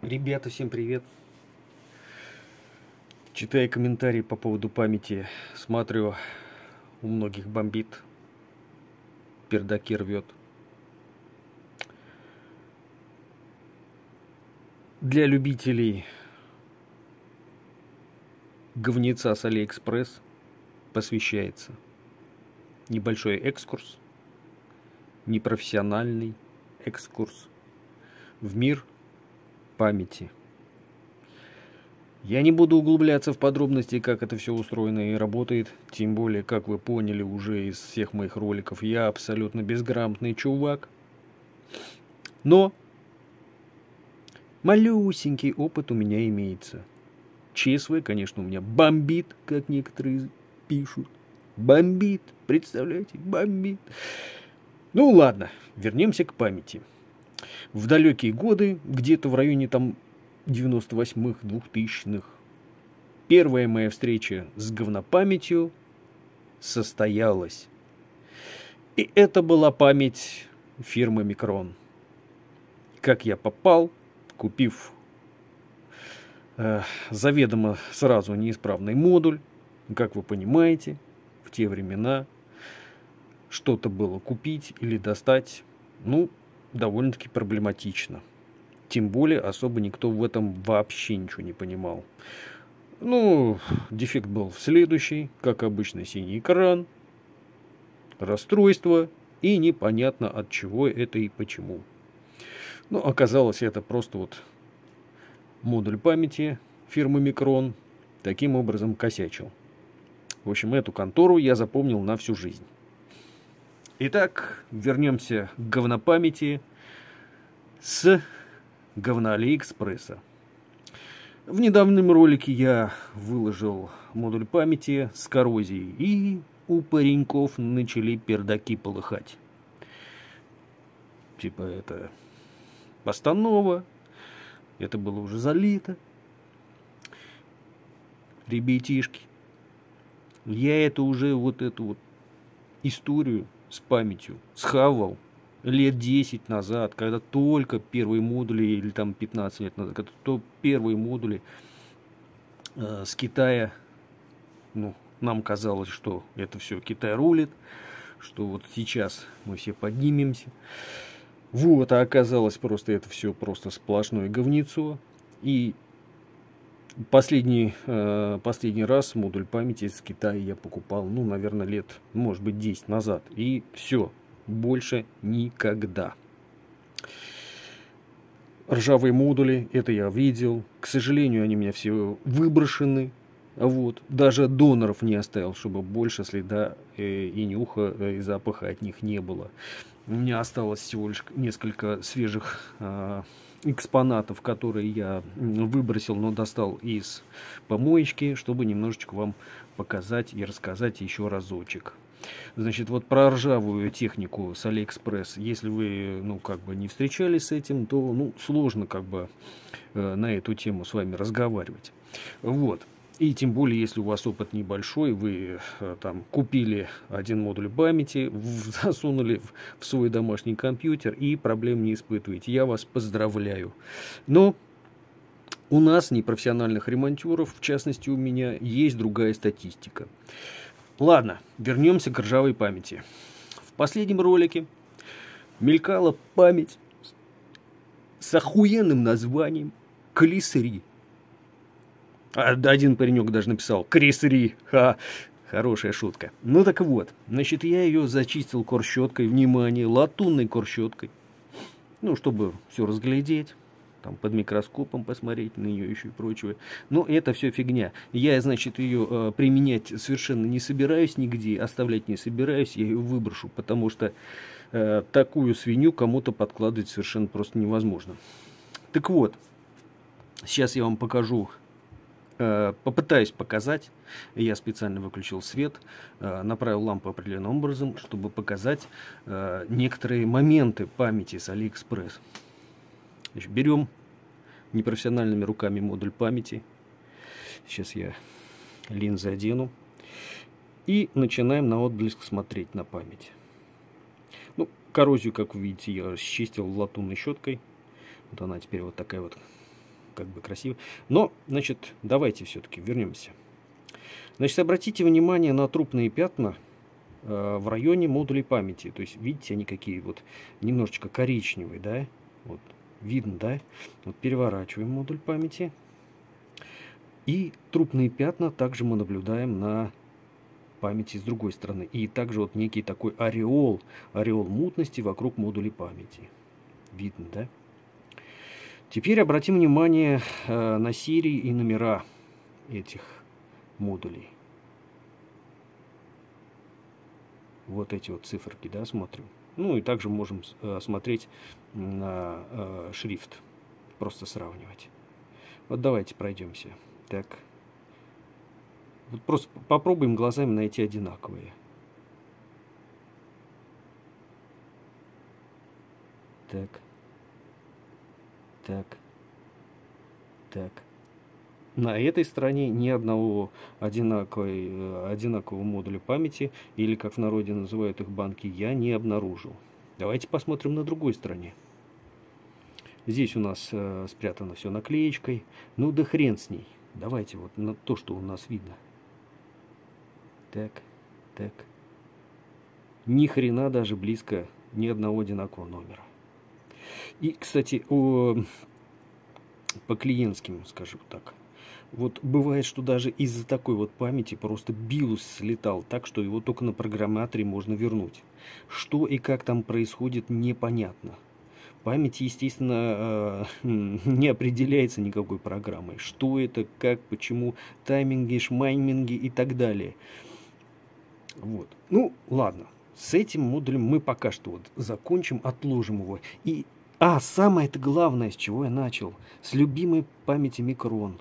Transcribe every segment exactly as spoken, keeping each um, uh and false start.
Ребята, всем привет! Читая комментарии по поводу памяти, смотрю, у многих бомбит, пердаки рвет. Для любителей говнеца с Алиэкспресс посвящается небольшой экскурс, непрофессиональный экскурс в мир памяти. Я не буду углубляться в подробности, как это все устроено и работает, тем более, как вы поняли уже из всех моих роликов, я абсолютно безграмотный чувак. Но малюсенький опыт у меня имеется. ЧСВ, конечно, у меня бомбит, как некоторые пишут. Бомбит, представляете, бомбит. Ну ладно, вернемся к памяти. В далекие годы, где-то в районе там девяносто восьмых, двухтысячных, первая моя встреча с говнопамятью состоялась. И это была память фирмы Микрон. Как я попал, купив э, заведомо сразу неисправный модуль, как вы понимаете, в те времена что-то было купить или достать, ну, довольно-таки проблематично. Тем более, особо никто в этом вообще ничего не понимал. Ну, дефект был в следующий, как обычно, синий экран, расстройство и непонятно от чего это и почему. Но оказалось, это просто вот модуль памяти фирмы Микрон таким образом косячил. В общем, эту контору я запомнил на всю жизнь. Итак, вернемся к говнопамяти с говна Алиэкспресса. В недавнем ролике я выложил модуль памяти с коррозией, и у пареньков начали пердаки полыхать. Типа это постанова, это было уже залито. Ребятишки, я это уже вот эту вот историю с памятью схавал лет десять назад, когда только первые модули, или там пятнадцать лет назад, когда то первые модули э, с Китая, ну, нам казалось, что это все Китай рулит, что вот сейчас мы все поднимемся. Вот, а оказалось просто это все просто сплошное говнецо. И последний, э, последний раз модуль памяти из Китая я покупал, ну, наверное, лет, может быть, десять назад. И все. Больше никогда. Ржавые модули, это я видел. К сожалению, они у меня все выброшены. Вот. Даже доноров не оставил, чтобы больше следа э, и нюха, э, и запаха от них не было. У меня осталось всего лишь несколько свежих э, экспонатов, которые я выбросил, но достал из помоечки, чтобы немножечко вам показать и рассказать еще разочек. Значит, вот про ржавую технику с Алиэкспресс, если вы, ну, как бы не встречались с этим, то, ну, сложно, как бы, э, на эту тему с вами разговаривать. Вот. И тем более, если у вас опыт небольшой, вы э, там купили один модуль памяти, в, засунули в, в свой домашний компьютер и проблем не испытываете. Я вас поздравляю. Но у нас, непрофессиональных ремонтеров, в частности у меня, есть другая статистика. Ладно, вернемся к ржавой памяти. В последнем ролике мелькала память с охуенным названием Клисри. Один паренек даже написал Крисри. Ха, хорошая шутка. Ну так вот, значит, я ее зачистил корщеткой, внимание, латунной корщеткой. Ну, чтобы все разглядеть. Там под микроскопом посмотреть на нее еще и прочее. Но это все фигня. Я, значит, ее э, применять совершенно не собираюсь нигде, оставлять не собираюсь, я ее выброшу, потому что э, такую свинью кому-то подкладывать совершенно просто невозможно. Так вот, сейчас я вам покажу, э, попытаюсь показать, я специально выключил свет, э, направил лампу определенным образом, чтобы показать э, некоторые моменты памяти с Алиэкспресс. Значит, берем непрофессиональными руками модуль памяти. Сейчас я линзы одену. И начинаем на отблеск смотреть на память. Ну, коррозию, как вы видите, я счистил латунной щеткой. Вот она теперь вот такая вот как бы красиво. Но, значит, давайте все-таки вернемся. Значит, обратите внимание на трупные пятна э, в районе модулей памяти. То есть, видите, они какие вот немножечко коричневые, да? Вот, видно, да? Вот переворачиваем модуль памяти. И трупные пятна также мы наблюдаем на памяти с другой стороны. И также вот некий такой ореол, ореол мутности вокруг модулей памяти. Видно, да? Теперь обратим внимание э, на серии и номера этих модулей. Вот эти вот циферки, да, смотрим. Ну и также можем э, смотреть на э, шрифт, просто сравнивать. Вот давайте пройдемся. Так. Вот просто попробуем глазами найти одинаковые. Так. Так. Так. На этой стороне ни одного одинаковой, одинакового модуля памяти, или, как в народе называют их, банки, я не обнаружил. Давайте посмотрим на другой стороне. Здесь у нас э, спрятано все наклеечкой. Ну да хрен с ней. Давайте вот на то, что у нас видно. Так, так. Ни хрена даже близко ни одного одинакового номера. И, кстати, о, по клиентским, скажу так. Вот бывает, что даже из-за такой вот памяти просто биос слетал так, что его только на программаторе можно вернуть. Что и как там происходит, непонятно. Память, естественно, не определяется никакой программой. Что это, как, почему, тайминги, шмайминги и так далее. Вот. Ну, ладно. С этим модулем мы пока что вот закончим, отложим его. И, а, самое-то главное, с чего я начал. С любимой памяти микрон.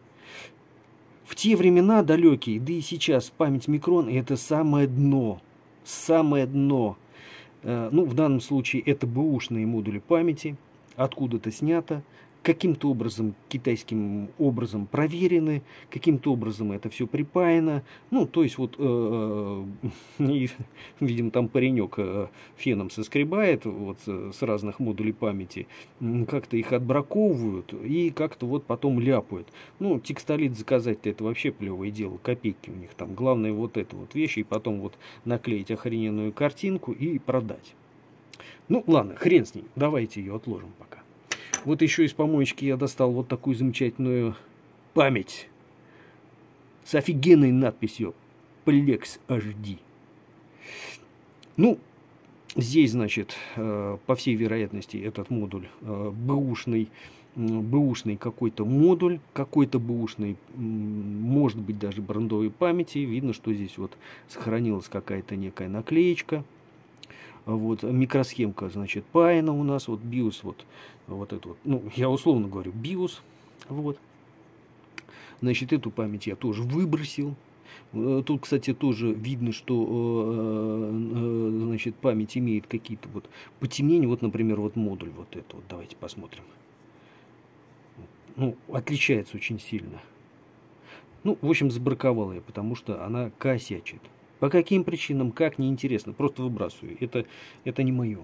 В те времена далекие, да и сейчас память микрон — это самое дно. Самое дно. Ну, в данном случае это бэушные модули памяти, откуда-то снято, каким-то образом, китайским образом проверены, каким-то образом это все припаяно. Ну, то есть, вот, э, э, видимо, там паренек э, феном соскребает вот, с разных модулей памяти, как-то их отбраковывают и как-то вот потом ляпают. Ну, текстолит заказать-то это вообще плевое дело, копейки у них там. Главное вот это вот вещи, и потом вот наклеить охрененную картинку и продать. Ну, ладно, хрен с ней, давайте ее отложим пока. Вот еще из помоечки я достал вот такую замечательную память с офигенной надписью Plex эйч ди. Ну, здесь, значит, по всей вероятности, этот модуль бэушный, бэушный какой-то модуль, какой-то бэушный, может быть, даже брендовой памяти. Видно, что здесь вот сохранилась какая-то некая наклеечка. Вот, микросхемка, значит, паяна у нас, вот биос, вот, вот это вот, ну, я условно говорю, биос, вот. Значит, эту память я тоже выбросил. Тут, кстати, тоже видно, что, значит, память имеет какие-то вот потемнения. Вот, например, вот модуль вот этот вот, давайте посмотрим. Ну, отличается очень сильно. Ну, в общем, забраковал я, потому что она косячит. По каким причинам, как, неинтересно. Просто выбрасываю. Это, это не мое.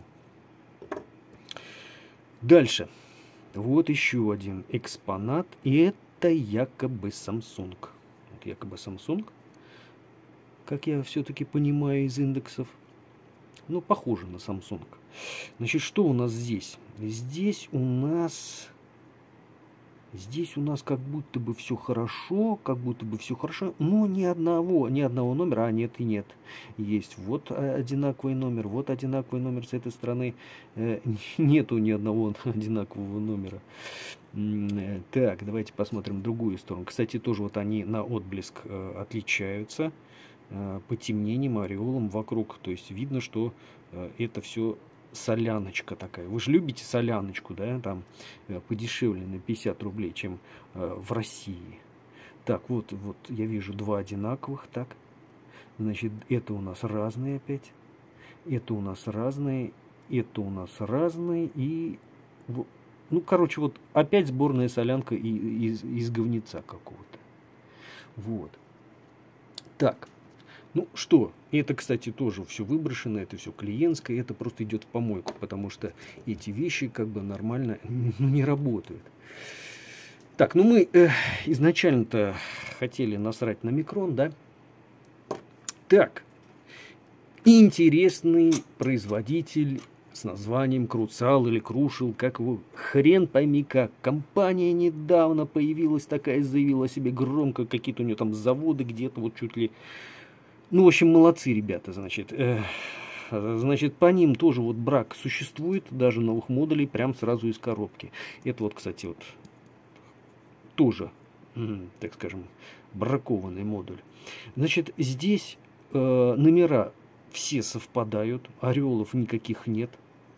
Дальше. Вот еще один экспонат. И это якобы Samsung. Вот якобы Samsung. Как я все-таки понимаю из индексов. Ну, похоже на Samsung. Значит, что у нас здесь? Здесь у нас... Здесь у нас как будто бы все хорошо, как будто бы все хорошо, но ни одного, ни одного номера, а нет и нет. Есть вот одинаковый номер, вот одинаковый номер с этой стороны, нету ни одного одинакового номера. Так, давайте посмотрим другую сторону. Кстати, тоже вот они на отблеск отличаются потемнением, ореолом вокруг. То есть видно, что это все... соляночка такая. Вы же любите соляночку, да, там подешевле на пятьдесят рублей, чем э, в России. Так, вот, вот я вижу два одинаковых, так. Значит, это у нас разные опять. Это у нас разные. Это у нас разные. И, ну, короче, вот опять сборная солянка из, из говнеца какого-то. Вот. Так. Ну что, это, кстати, тоже все выброшено, это все клиентское, это просто идет в помойку, потому что эти вещи как бы нормально не работают. Так, ну мы э, изначально-то хотели насрать на микрон, да? Так, интересный производитель с названием Круцал или Крушел, как его, хрен пойми как. Компания недавно появилась такая, заявила о себе громко, какие-то у нее там заводы где-то, вот чуть ли... Ну, в общем, молодцы ребята, значит. Э, значит, по ним тоже вот брак существует, даже новых модулей, прям сразу из коробки. Это вот, кстати, вот тоже, так скажем, бракованный модуль. Значит, здесь э, номера все совпадают, ореолов никаких нет.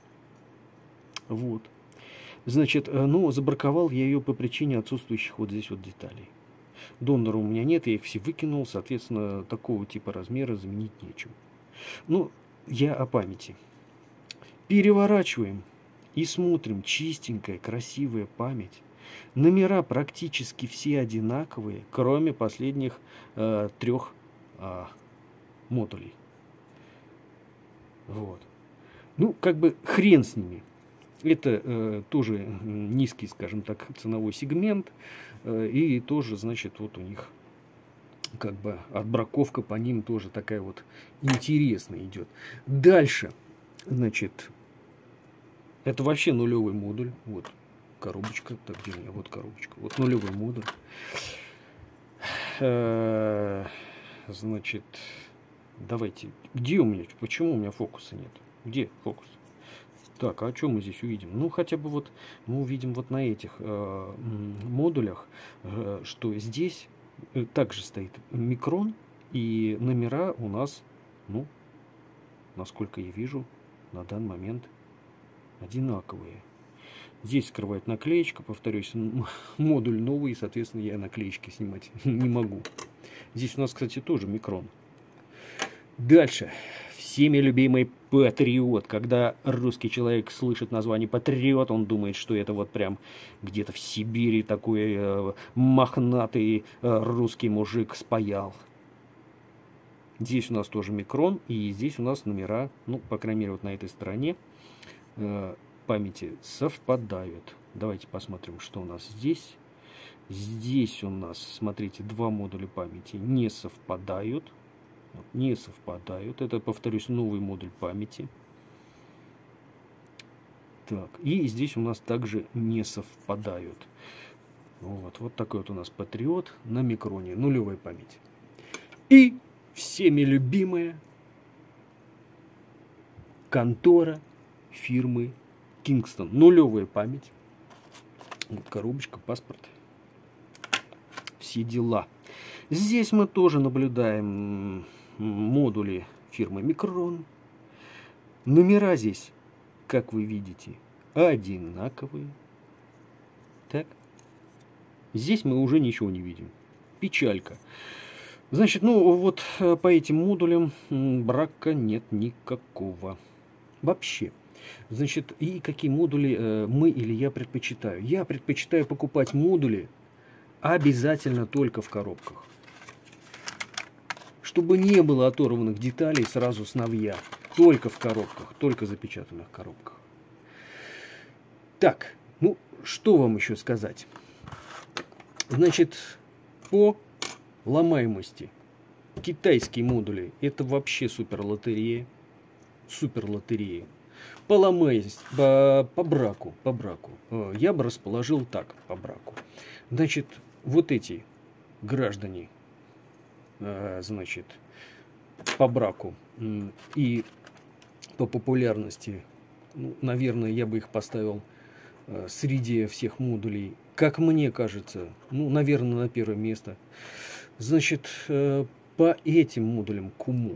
Вот. Значит, ну, забраковал я ее по причине отсутствующих вот здесь вот деталей. Донора у меня нет, я их все выкинул, соответственно, такого типа размера заменить нечем. Ну, я о памяти. Переворачиваем и смотрим, чистенькая, красивая память. Номера практически все одинаковые, кроме последних э, трех э, модулей. Вот. Ну, как бы хрен с ними. Это э, тоже низкий, скажем так, ценовой сегмент. Э, и тоже, значит, вот у них как бы отбраковка по ним тоже такая вот интересная идет. Дальше, значит, это вообще нулевой модуль. Вот коробочка. Так, где у меня? Вот коробочка. Вот нулевой модуль. Э, значит, давайте. Где у меня? Почему у меня фокуса нет? Где фокус? Так, а что мы здесь увидим? Ну, хотя бы вот мы увидим вот на этих э, модулях, э, что здесь э, также стоит микрон, и номера у нас, ну, насколько я вижу, на данный момент одинаковые. Здесь скрывает наклеечка, повторюсь, модуль новый, и, соответственно, я наклеечки снимать не могу. Здесь у нас, кстати, тоже микрон. Дальше. Всеми любимый Патриот. Когда русский человек слышит название Патриот, он думает, что это вот прям где-то в Сибири такой э, мохнатый э, русский мужик спаял. Здесь у нас тоже микрон, и здесь у нас номера, ну, по крайней мере, вот на этой стороне э, памяти совпадают. Давайте посмотрим, что у нас здесь. Здесь у нас, смотрите, два модуля памяти не совпадают. Не совпадают. Это, повторюсь, новый модуль памяти. Так, и здесь у нас также не совпадают. Вот, вот такой вот у нас Патриот на микроне, нулевой памяти. И всеми любимая контора фирмы Kingston. Нулевая память. Вот коробочка, паспорт. Все дела. Здесь мы тоже наблюдаем модули фирмы Micron. Номера здесь, как вы видите, одинаковые. Так. Здесь мы уже ничего не видим. Печалька. Значит, ну вот по этим модулям брака нет никакого. Вообще. Значит, и какие модули мы или я предпочитаю? Я предпочитаю покупать модули обязательно только в коробках. Чтобы не было оторванных деталей сразу с новья. Только в коробках, только запечатанных коробках. Так, ну, что вам еще сказать? Значит, по ломаемости. Китайские модули, это вообще супер лотерея. Супер лотерея. По ломаемости, по, по браку, по браку. Я бы расположил так, по браку. Значит, вот эти граждане, значит, по браку и по популярности, ну, наверное, я бы их поставил среди всех модулей, как мне кажется, ну, наверное, на первое место. Значит, по этим модулям Куму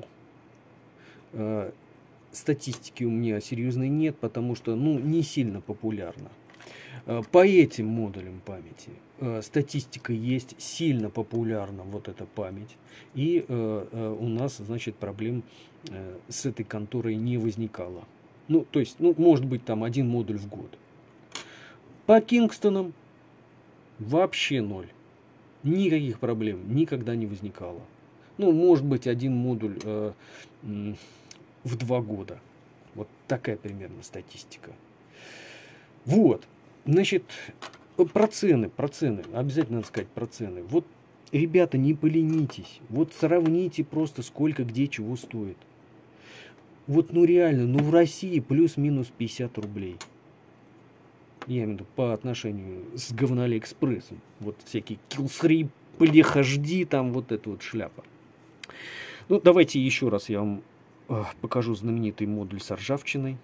статистики у меня серьезной нет, потому что, ну, не сильно популярно. По этим модулям памяти статистика есть, сильно популярна вот эта память. И э, у нас, значит, проблем э, с этой конторой не возникало. Ну, то есть, ну, может быть, там один модуль в год. По Кингстонам вообще ноль. Никаких проблем никогда не возникало. Ну, может быть, один модуль э, э, в два года. Вот такая примерно статистика. Вот. Значит, Про цены, про цены. Обязательно надо сказать про цены. Вот, ребята, не поленитесь. Вот сравните просто, сколько где чего стоит. Вот, ну реально, ну в России плюс-минус пятьдесят рублей. Я имею в виду по отношению с говноалиэкспрессом. Вот всякие киллсри, плехожди, там вот эта вот шляпа. Ну, давайте еще раз я вам э, покажу знаменитый модуль с ржавчиной.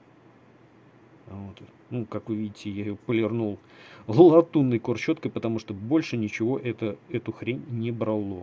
Вот. Ну, как вы видите, я ее полирнул латунной корщеткой, потому что больше ничего это, эту хрень не брало.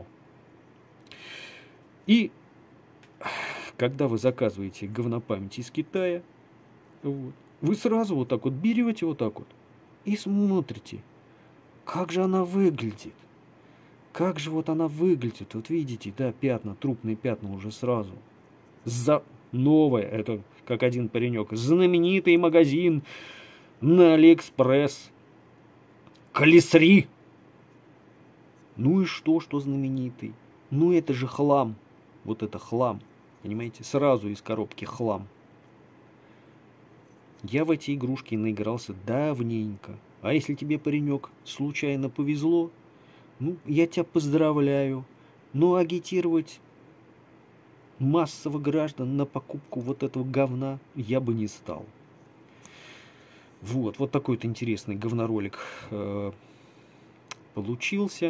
И когда вы заказываете говнопамять из Китая, вот, вы сразу вот так вот берете вот так вот и смотрите, как же она выглядит. Как же вот она выглядит. Вот видите, да, пятна, трупные пятна уже сразу. За новое, это как один паренек, знаменитый магазин на Алиэкспресс. Колесри. Ну и что, что знаменитый? Ну это же хлам. Вот это хлам. Понимаете, сразу из коробки хлам. Я в эти игрушки наигрался давненько. А если тебе, паренек, случайно повезло, ну, я тебя поздравляю. Но агитировать массово граждан на покупку вот этого говна я бы не стал. Вот, вот такой вот интересный говноролик э, получился.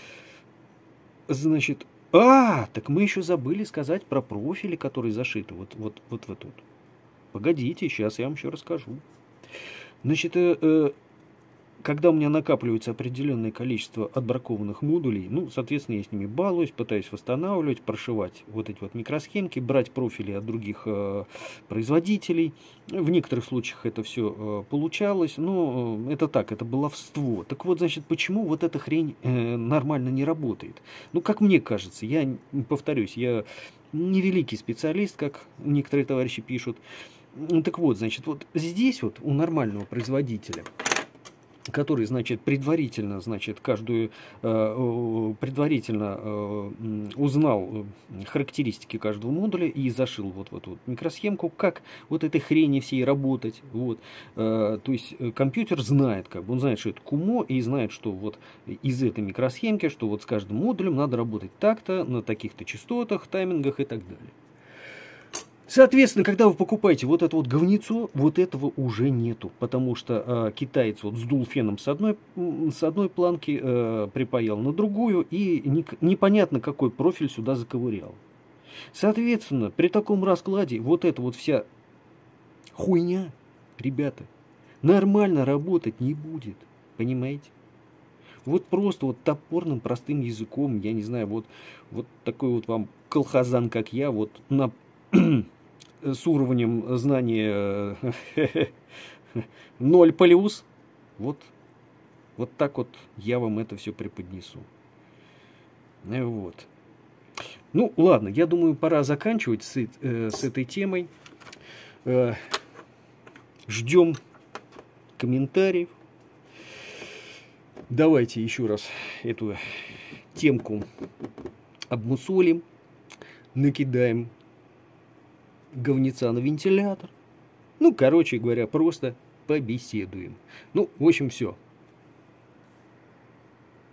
Значит, а, так мы еще забыли сказать про профили, которые зашиты вот, вот, вот в эту. Погодите, сейчас я вам еще расскажу. Значит, э, э, когда у меня накапливается определенное количество отбракованных модулей, ну, соответственно, я с ними балуюсь, пытаюсь восстанавливать, прошивать вот эти вот микросхемки, брать профили от других э, производителей. В некоторых случаях это все э, получалось, но э, это так, это баловство. Так вот, значит, почему вот эта хрень э, нормально не работает? Ну, как мне кажется, я повторюсь, я не великий специалист, как некоторые товарищи пишут. Так вот, значит, вот здесь вот у нормального производителя, который, значит, предварительно, значит, каждую, э, предварительно э, узнал характеристики каждого модуля и зашил вот в эту вот микросхемку, как вот этой хрени всей работать, вот, э, то есть компьютер знает, как бы, он знает, что это КУМО, и знает, что вот из этой микросхемки, что вот с каждым модулем надо работать так-то, на таких-то частотах, таймингах и так далее. Соответственно, когда вы покупаете вот это вот говнецо, вот этого уже нету, потому что э, китаец вот сдул феном с одной, с одной планки, э, припаял на другую, и не, непонятно, какой профиль сюда заковырял. Соответственно, при таком раскладе вот эта вот вся хуйня, ребята, нормально работать не будет, понимаете? Вот просто вот топорным простым языком, я не знаю, вот, вот такой вот вам колхозан, как я, вот на... с уровнем знания ноль плюс, вот, вот так вот я вам это все преподнесу. Вот. Ну, ладно, я думаю, пора заканчивать с, э, с этой темой. Э, ждем комментариев. Давайте еще раз эту темку обмусолим, накидаем говнеца на вентилятор. Ну, короче говоря, просто побеседуем. Ну, в общем, все.